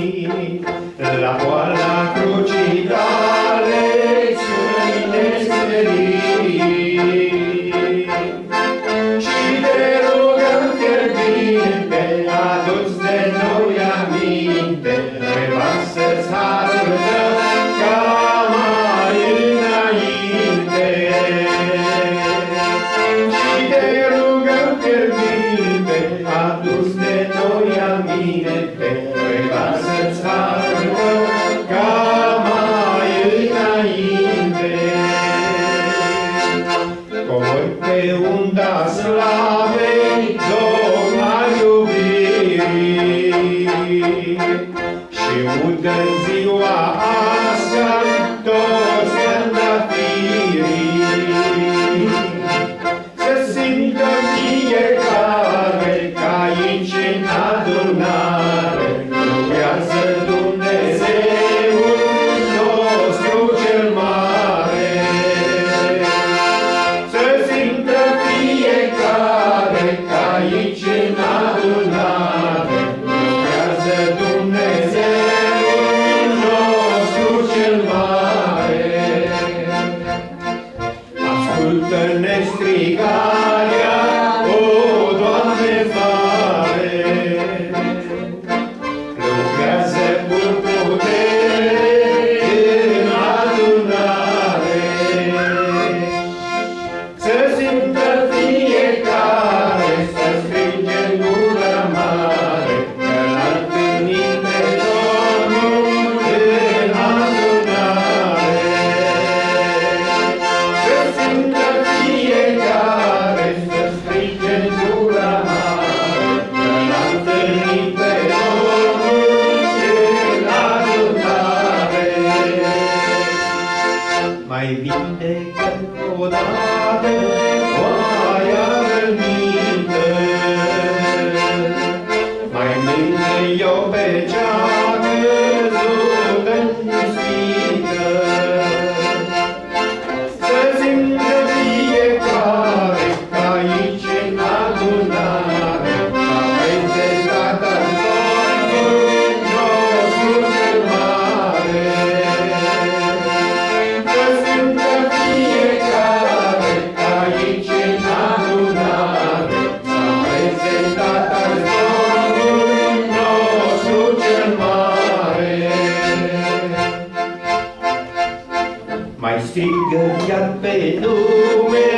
la poala crucii tale ne smerim. Și te rugăm fierbinte, adu-ți de noi aminte, revarsă-ți harul tău ca mai înainte. Și te rugăm fierbinte, adu-ți de noi aminte, revarsă-ți harul tău ca mai înainte. Cobori pe unda slavei, Domna iubirii, și udă-n ziua asta toți trândafirii. Să simtă fiecare că aici în adunare lucrează Dumnezeul nostru cel mare. Să simtă fiecare că aici în adunare lucrează Dumnezeul nostru cel mare. Ascultă-ne strigarea, o Doamne mare, lucrează cu putere în adunare. Să simtă fiecare, să strige în gură mare, că l-a întâlnit pe Domnul în adunare. Să simtă fiecare, să strige în gură mare, că l-a întâlnit pe Domnul în adunare. Mai vindecă odată oaia rănită, mai mângâie-o pe cea căzută-n ispită. Să simtă fiecare că aici în adunare aveți Tatăl nostru cel mare. Să simtă fiecare că aici în adunare aveți Tatăl nostru cel mare. Mai strigă iar pe nume